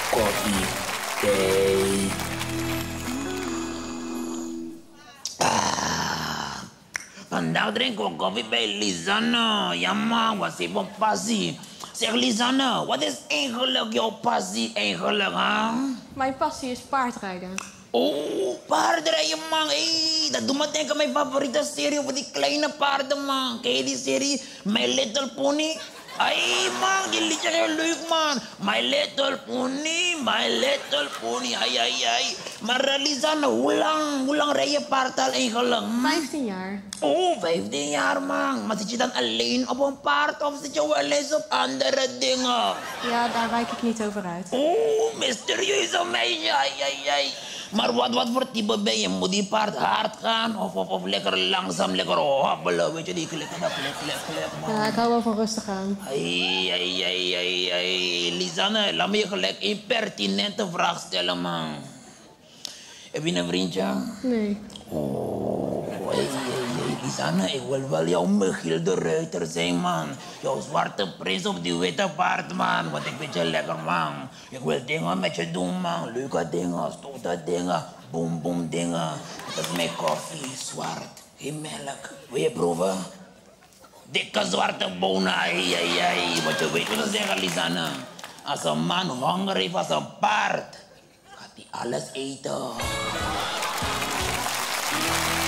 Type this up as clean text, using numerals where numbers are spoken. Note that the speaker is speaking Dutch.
koffie, thee. Vandaag drinken we koffie bij Lisanne. Ja man, wat is mijn passie? Zeg Lisanne, wat is eigenlijk jouw passie eigenlijk, hè? Mijn passie is paardrijden. Oh, paardrijden man. Hey, dat doet me denken aan mijn favoriete serie over die kleine paarden man. Ken je die serie My Little Pony? Ay man, die liedjes heel leuk man. My Little Pony, My Little Pony. Ay. Maar Lisanne, hoe lang rij je paard al eigenlijk? 15 jaar. Oh, 15 jaar man. Maar zit je dan alleen op een paard of zit je wel eens op andere dingen? Ja, daar wijk ik niet over uit. Oh, mysterieuze meisje. Ay. Maar wat voor type ben je? Moet die paard hard gaan of lekker langzaam, lekker hobbelen? Weet je, die klik, man. Ja, ik hou wel van rustig aan. Ay. Lisanne, laat me je gelijk een pertinente vraag stellen, man. Heb je een vriendje? Nee. Oh, Lisanne, ik wil wel jouw Michiel de Ruiter zijn, man. Jouw zwarte prins op die witte paard, man. Want ik vind je lekker, man. Ik wil dingen met je doen, man. Leuke dingen, stoute dingen, boom dingen. Dat is mijn koffie, zwart. Geen melk. Wil je proeven? Dikke zwarte bonen, ai. Wat je weet wat ze zeggen, Lisanne. Als een man honger heeft als een paard, gaat hij alles eten.